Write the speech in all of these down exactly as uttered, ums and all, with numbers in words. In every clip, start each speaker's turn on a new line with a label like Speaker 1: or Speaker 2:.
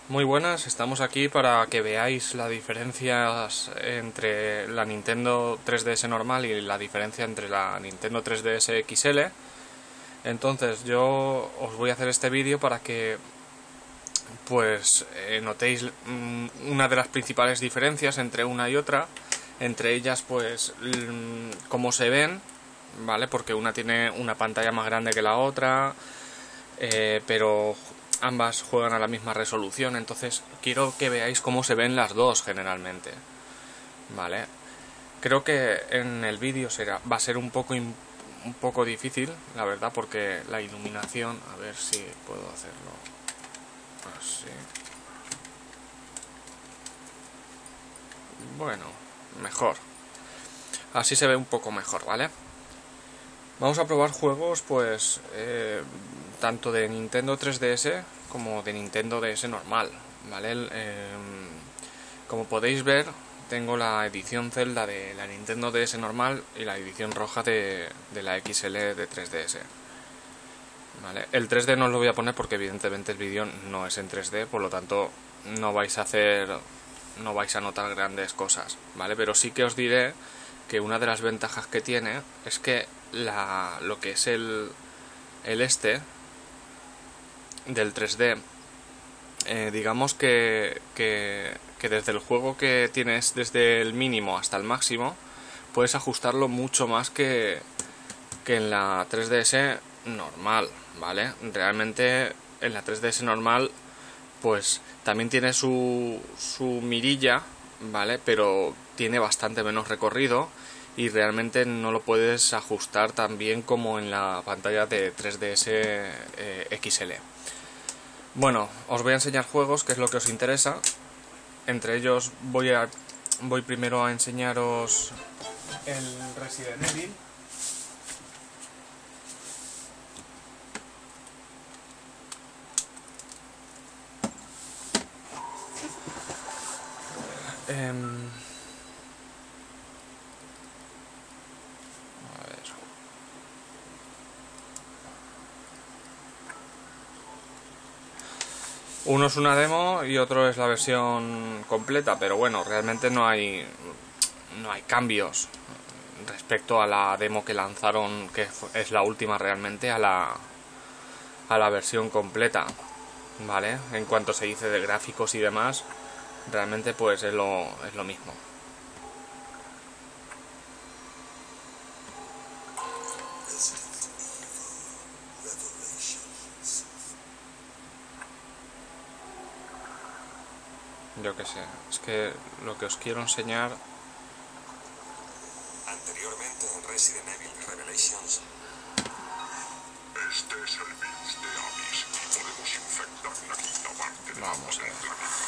Speaker 1: Muy buenas, estamos aquí para que veáis las diferencias entre la Nintendo tres D S normal y la diferencia entre la Nintendo tres D S X L. Entonces yo os voy a hacer este vídeo para que pues eh, notéis mm, una de las principales diferencias entre una y otra, entre ellas pues mm, cómo se ven, ¿vale? Porque una tiene una pantalla más grande que la otra, eh, pero ambas juegan a la misma resolución, entonces quiero que veáis cómo se ven las dos generalmente, ¿vale? Creo que en el vídeo será va a ser un poco un poco difícil, la verdad, porque la iluminación, a ver si puedo hacerlo así. Bueno, mejor. Así se ve un poco mejor, ¿vale? Vamos a probar juegos, pues, eh, tanto de Nintendo tres D S como de Nintendo D S normal, ¿vale? Eh, como podéis ver, tengo la edición Zelda de la Nintendo D S normal y la edición roja de, de la X L de tres D S. ¿Vale? El tres D no os lo voy a poner porque evidentemente el vídeo no es en tres D, por lo tanto no vais a hacer, no vais a notar grandes cosas, ¿vale? Pero sí que os diré que una de las ventajas que tiene es que la, lo que es el, el este del tres D, eh, digamos que, que, que desde el juego que tienes desde el mínimo hasta el máximo puedes ajustarlo mucho más que, que en la tres D S normal, ¿vale? Realmente en la tres D S normal pues también tiene su, su mirilla, ¿vale? Pero tiene bastante menos recorrido y realmente no lo puedes ajustar tan bien como en la pantalla de tres D S eh, X L. Bueno, os voy a enseñar juegos, que es lo que os interesa. Entre ellos voy a voy primero a enseñaros el Resident Evil. Eh, a ver. Uno es una demo y otro es la versión completa, pero bueno, realmente no hay no hay cambios respecto a la demo que lanzaron, que es la última realmente, a la a la versión completa, ¿vale? En cuanto se dice de gráficos y demás, realmente pues es lo, es lo mismo. Yo qué sé, es que lo que os quiero enseñar...
Speaker 2: Anteriormente en Resident Evil Revelations. Este es el virus de Abyss y podemos infectar una quinta parte de
Speaker 1: Vamos a ver.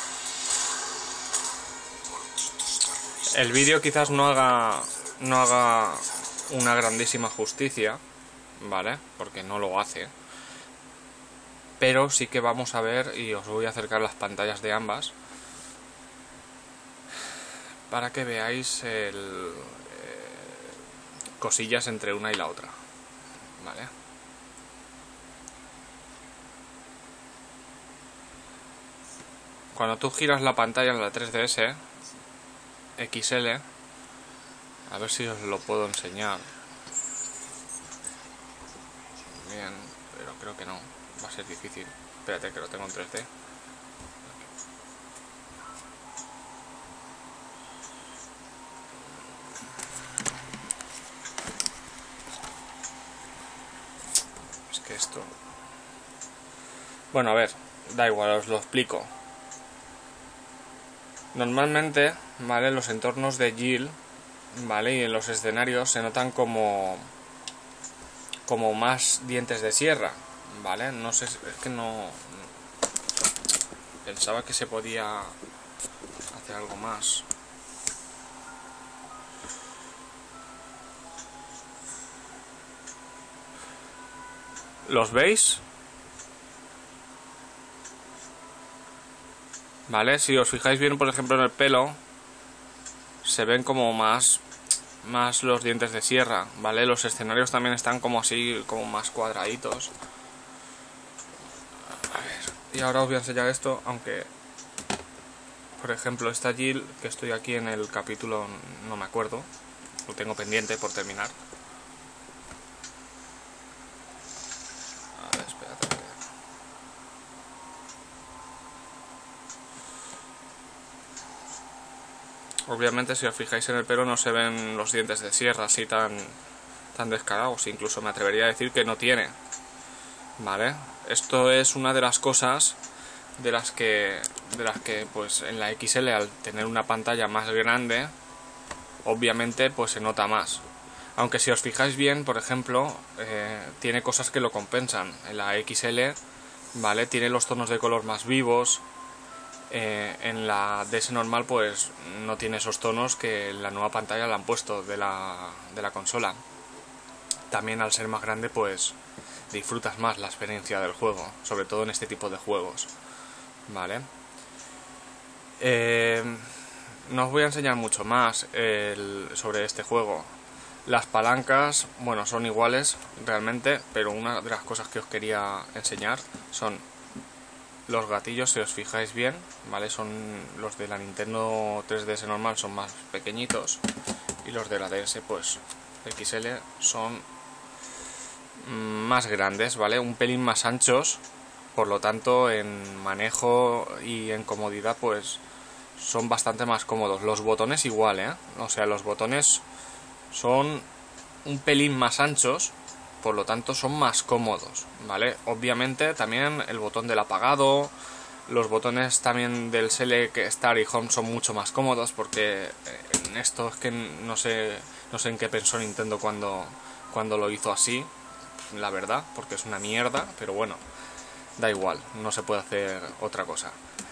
Speaker 2: la
Speaker 1: El vídeo quizás no haga no haga una grandísima justicia, ¿vale? Porque no lo hace. Pero sí que vamos a ver, y os voy a acercar las pantallas de ambas para que veáis el, eh, cosillas entre una y la otra, ¿vale? Cuando tú giras la pantalla en la tres D S X L, a ver si os lo puedo enseñar bien, pero creo que no, va a ser difícil. Espérate que lo tengo en tres D. Es que esto... Bueno, a ver, da igual, os lo explico. Normalmente, ¿vale? Los entornos de Jill, ¿vale? Y en los escenarios se notan como como más dientes de sierra, ¿vale? No sé, es que no... Pensaba que se podía hacer algo más. ¿Los veis? ¿Vale? Si os fijáis bien, por ejemplo, en el pelo, se ven como más más los dientes de sierra, ¿vale? Los escenarios también están como así, como más cuadraditos. A ver, y ahora os voy a enseñar esto, aunque por ejemplo, esta Jill, que estoy aquí en el capítulo, no me acuerdo, lo tengo pendiente por terminar. A ver, espérate. Obviamente, si os fijáis en el pelo no se ven los dientes de sierra así tan, tan descarados, incluso me atrevería a decir que no tiene. Vale, esto es una de las cosas de las que, de las que pues en la X L, al tener una pantalla más grande, obviamente pues se nota más. Aunque si os fijáis bien, por ejemplo, eh, tiene cosas que lo compensan. En la X L, vale, tiene los tonos de color más vivos. Eh, en la D S normal pues no tiene esos tonos que en la nueva pantalla le han puesto de la, de la consola. También al ser más grande pues disfrutas más la experiencia del juego, sobre todo en este tipo de juegos, vale. Eh, no os voy a enseñar mucho más el, sobre este juego. Las palancas, bueno, son iguales realmente, pero una de las cosas que os quería enseñar son los gatillos. Si os fijáis bien, vale, son los de la Nintendo tres D S normal son más pequeñitos y los de la D S pues X L son más grandes, vale, un pelín más anchos, por lo tanto en manejo y en comodidad pues son bastante más cómodos. Los botones igual, ¿eh? O sea, los botones son un pelín más anchos, por lo tanto son más cómodos, ¿vale? Obviamente también el botón del apagado, los botones también del Select, Start y Home son mucho más cómodos, porque en esto es que no sé, no sé en qué pensó Nintendo cuando, cuando lo hizo así, la verdad, porque es una mierda, pero bueno, da igual, no se puede hacer otra cosa.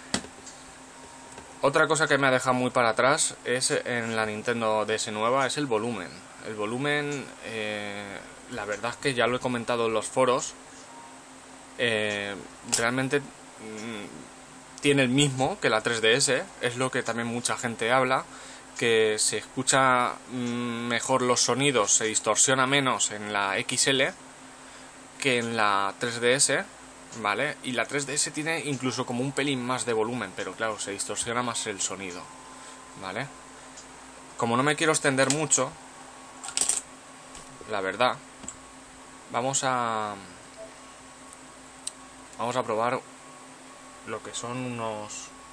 Speaker 1: Otra cosa que me ha dejado muy para atrás es en la Nintendo D S nueva, es el volumen. El volumen, eh, la verdad es que ya lo he comentado en los foros, eh, realmente mmm, tiene el mismo que la tres D S, es lo que también mucha gente habla, que se escucha mmm, mejor los sonidos, se distorsiona menos en la X L que en la tres D S, ¿vale? Y la tres D S tiene incluso como un pelín más de volumen, pero claro, se distorsiona más el sonido, ¿vale? Como no me quiero extender mucho, la verdad, vamos a vamos a probar lo que son unos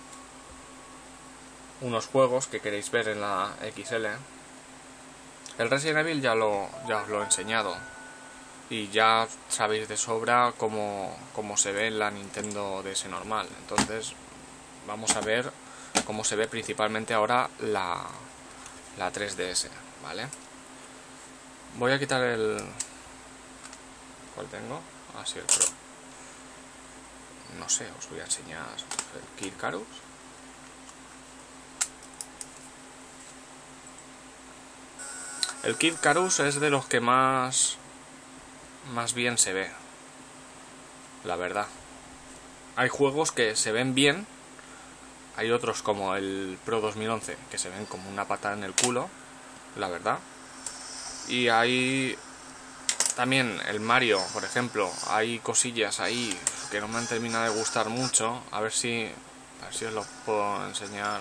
Speaker 1: unos juegos que queréis ver en la X L. El Resident Evil ya lo ya os lo he enseñado y ya sabéis de sobra cómo, cómo se ve en la Nintendo D S normal. Entonces vamos a ver cómo se ve principalmente ahora la, la tres D S, ¿vale? Voy a quitar el... ¿Cuál tengo? Ah, sí, el Pro. No sé, os voy a enseñar el Kid Icarus. El Kid Icarus es de los que más... más bien se ve, la verdad. Hay juegos que se ven bien, hay otros como el Pro dos mil once que se ven como una patada en el culo, la verdad. Y hay también el Mario, por ejemplo, hay cosillas ahí que no me han terminado de gustar mucho. A ver si, a ver si os lo puedo enseñar.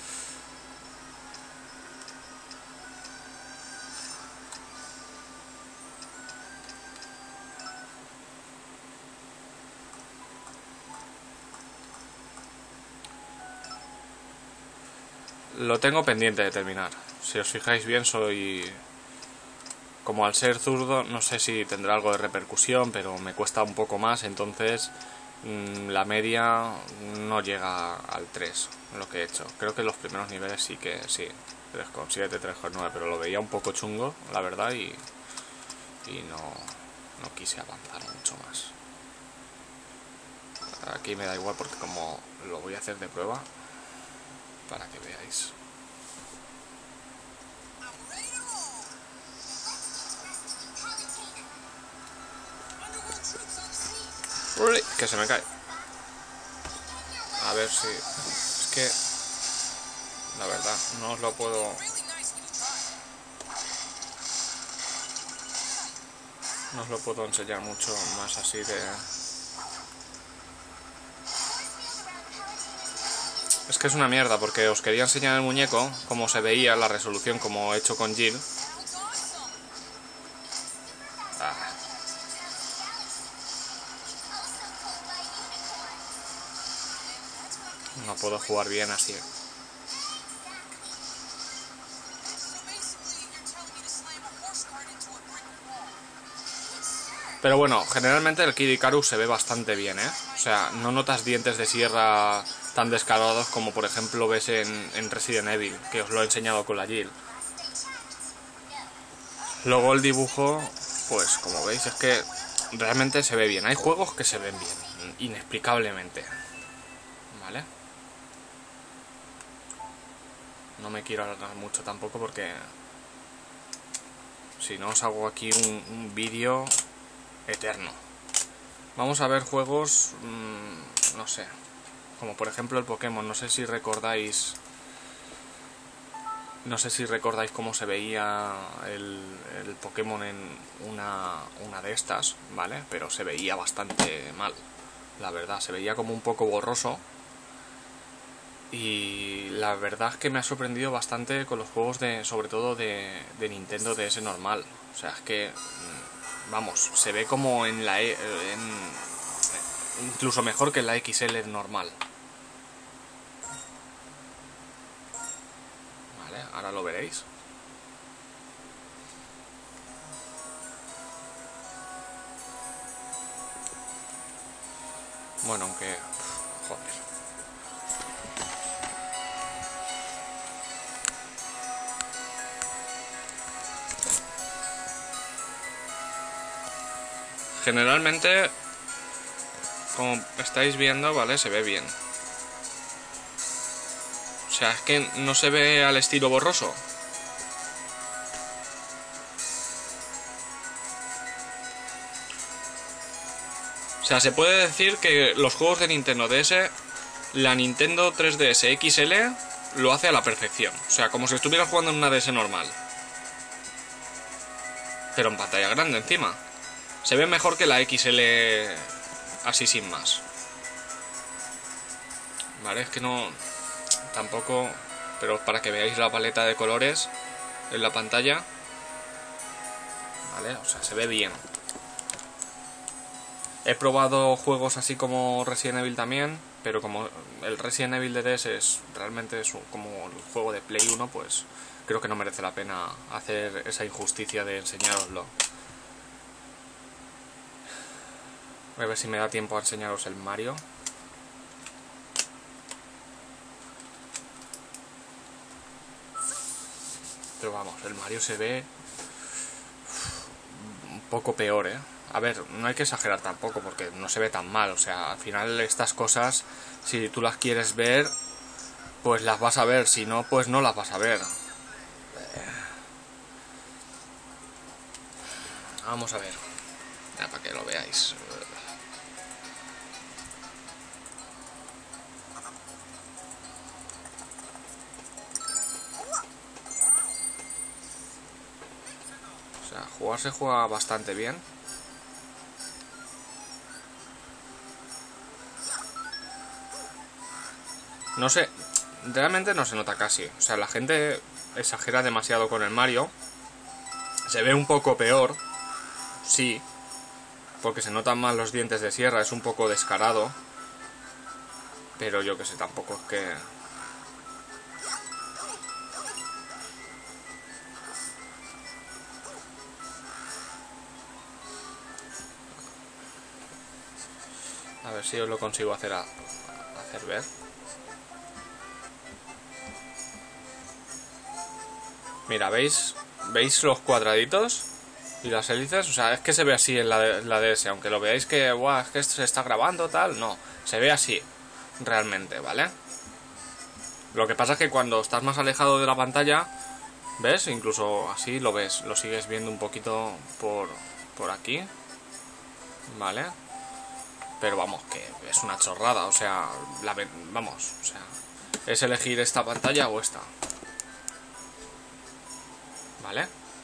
Speaker 1: Lo tengo pendiente de terminar. Si os fijáis bien, soy... Como al ser zurdo, no sé si tendrá algo de repercusión, pero me cuesta un poco más, entonces mmm, la media no llega al tres, lo que he hecho. Creo que los primeros niveles sí que sí, tres coma siete, tres coma nueve, pero lo veía un poco chungo, la verdad, y, y no, no quise avanzar mucho más. Aquí me da igual porque como lo voy a hacer de prueba, para que veáis. Uy, que se me cae. A ver si... Es que... La verdad, no os lo puedo... No os lo puedo enseñar mucho más así de... Es que es una mierda, porque os quería enseñar el muñeco, cómo se veía la resolución, como he hecho con Jill. Ah. No puedo jugar bien así. Pero bueno, generalmente el Kid Icarus se ve bastante bien, ¿eh? O sea, no notas dientes de sierra tan descarados como por ejemplo ves en, en Resident Evil, que os lo he enseñado con la Jill. Luego el dibujo, pues como veis, es que realmente se ve bien. Hay juegos que se ven bien, inexplicablemente. ¿Vale? No me quiero alargar mucho tampoco porque si no os hago aquí un, un vídeo eterno. Vamos a ver juegos, mmm, no sé, como por ejemplo el Pokémon. No sé si recordáis, no sé si recordáis cómo se veía el, el Pokémon en una, una de estas, ¿vale? Pero se veía bastante mal, la verdad, se veía como un poco borroso. Y la verdad es que me ha sorprendido bastante con los juegos de, sobre todo de, de Nintendo D S normal. O sea, es que, vamos, se ve como en la e, en, incluso mejor que en la X L normal. Vale, ahora lo veréis. Bueno, aunque, joder. Generalmente, como estáis viendo, ¿vale? Se ve bien. O sea, es que no se ve al estilo borroso. O sea, se puede decir que los juegos de Nintendo D S, la Nintendo tres D S X L lo hace a la perfección. O sea, como si estuviera jugando en una D S normal. Pero en pantalla grande encima. Se ve mejor que la X L así sin más. Vale, es que no... Tampoco... Pero para que veáis la paleta de colores en la pantalla. Vale, o sea, se ve bien. He probado juegos así como Resident Evil también, pero como el Resident Evil de D S es realmente es como el juego de Play uno, pues creo que no merece la pena hacer esa injusticia de enseñároslo. Voy a ver si me da tiempo a enseñaros el Mario. Pero vamos, el Mario se ve un poco peor, ¿eh? A ver, no hay que exagerar tampoco porque no se ve tan mal. O sea, al final estas cosas, si tú las quieres ver, pues las vas a ver. Si no, pues no las vas a ver. Vamos a ver. Ya, para que lo veáis. O sea, jugar se juega bastante bien. No sé, realmente no se nota casi. O sea, la gente exagera demasiado con el Mario. Se ve un poco peor, sí, porque se notan más los dientes de sierra, es un poco descarado. Pero yo que sé, tampoco es que... A ver si os lo consigo hacer a, a hacer ver. Mira, ¿veis? ¿Veis los cuadraditos? Y las hélices, o sea, es que se ve así en la, la D S. Aunque lo veáis que, guau, es que esto se está grabando, tal, no. Se ve así, realmente, ¿vale? Lo que pasa es que cuando estás más alejado de la pantalla, ¿ves? Incluso así lo ves, lo sigues viendo un poquito por, por aquí, ¿vale? Pero vamos, que es una chorrada, o sea, la, vamos, o sea, es elegir esta pantalla o esta, ¿vale?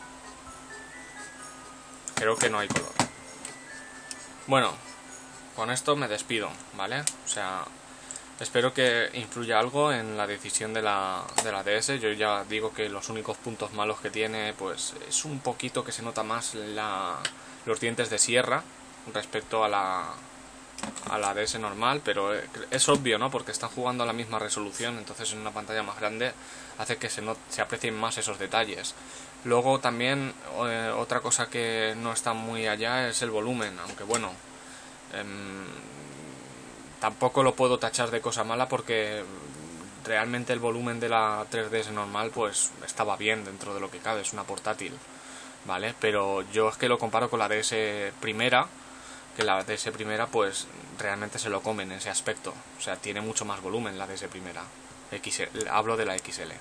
Speaker 1: Creo que no hay color. Bueno, con esto me despido, ¿vale? O sea, Espero que influya algo en la decisión de la, de la D S. Yo ya digo que los únicos puntos malos que tiene pues es un poquito que se nota más la, los dientes de sierra respecto a la, a la D S normal, pero es obvio, ¿no? Porque están jugando a la misma resolución, entonces en una pantalla más grande hace que se, not, se aprecien más esos detalles. Luego también eh, otra cosa que no está muy allá es el volumen, aunque bueno, eh, tampoco lo puedo tachar de cosa mala porque realmente el volumen de la tres D S normal pues estaba bien dentro de lo que cabe, es una portátil, ¿vale? Pero yo es que lo comparo con la D S primera, que la D S primera pues realmente se lo come en ese aspecto, o sea, tiene mucho más volumen la D S primera, X L, hablo de la X L.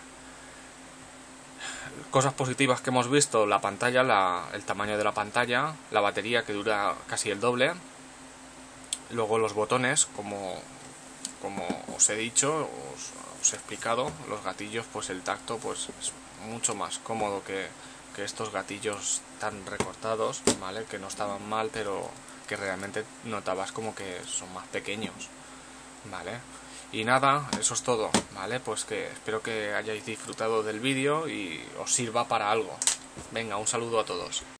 Speaker 1: Cosas positivas que hemos visto: la pantalla, la, el tamaño de la pantalla, la batería que dura casi el doble. Luego los botones, como, como os he dicho, os, os he explicado, los gatillos, pues el tacto pues es mucho más cómodo que, que estos gatillos tan recortados, ¿vale? Que no estaban mal, pero que realmente notabas como que son más pequeños, ¿vale? Y nada, eso es todo, ¿vale? Pues que espero que hayáis disfrutado del vídeo y os sirva para algo. Venga, un saludo a todos.